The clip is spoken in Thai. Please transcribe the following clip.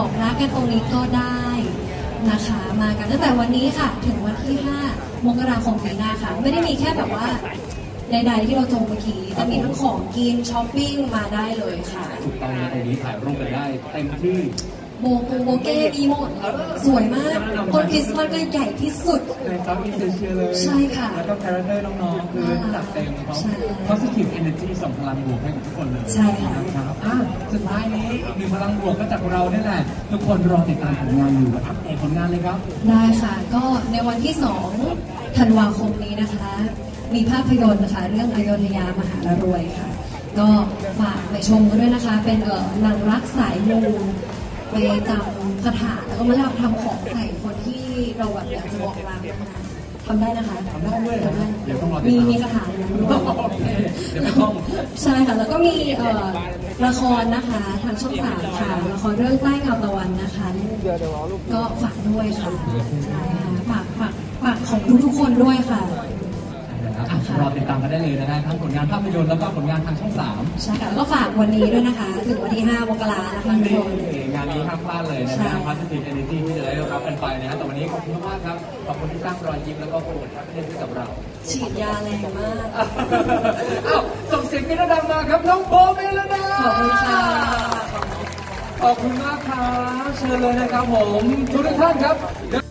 บอกรักกันตรงนี้ก็ได้นะคะมากันตั้งแต่วันนี้ค่ะถึงวันที่5 มกราคมปีหน้าค่ะไม่ได้มีแค่แบบว่าใดๆที่เราโจมเมื่อกี้จะมีทั้งของกินช้อปปิ้งมาได้เลยค่ะถูกต้องนะตรงนี้ถ่ายรูปกันได้เต็มที่โบเก้มีหมดสวยมากต้นคริสต์มาสก็ใหญ่ที่สุดในซับอินเชียเลยใช่ค่ะแล้วก็คาแรคเตอร์น้องๆคือจัดเต็มเขา positive energy ส่งพลังบวกให้กับทุกคนเลยใช่ค่ะนะครับสุดท้ายนี้มีพลังบวกก็จากเราเนี่ยแหละทุกคนรอติดตามผลงานอยู่อัปเดตผลงานเลยครับได้ค่ะก็ในวันที่2 ธันวาคมนี้นะคะมีภาพยนตร์นะคะเรื่องอโยธยามหารวยค่ะก็ฝากไปชมกันด้วยนะคะเป็นหนังรักสายมูไปจำคาถาแล้วก็มาเล่าทำของใส่คนที่เราแบบอยากจะบอกรักนะคะทำได้นะคะทำได้ด้วยเดี๋ยวต้องรอมีคาถาอยู่ด้วยเดี๋ยวไม่ต้องใช่ค่ะแล้วก็มีละครนะคะทางช่อง3ค่ะละครเรื่องใต้เงาตะวันนะคะก็ฝากด้วยค่ะใช่ค่ะฝากของทุกคนด้วยค่ะรอติดตามกันได้เลยนะฮะทั้งผลงานภาพยนตร์แล้วก็ผลงานทางช่อง3 ใช่ค่ะแล้วก็ฝากวันนี้ด้วยนะคะถึงวันที่5 มกราคมนะคะทุกคนงานนี้ห้ามพลาดเลยนะฮะ positive energy ที่จะได้รับกันไปนะฮะแต่วันนี้ขอบคุณมากครับขอบคุณที่สร้างรอยยิ้มแล้วก็โปรโมทครับให้กับเราฉีดยาแรงมากส่งเสียงกรี๊ดดังมาครับน้องโบเมลดาขอบคุณค่ะขอบคุณมากครับเชิญเลยนะครับผมทุกท่านครับ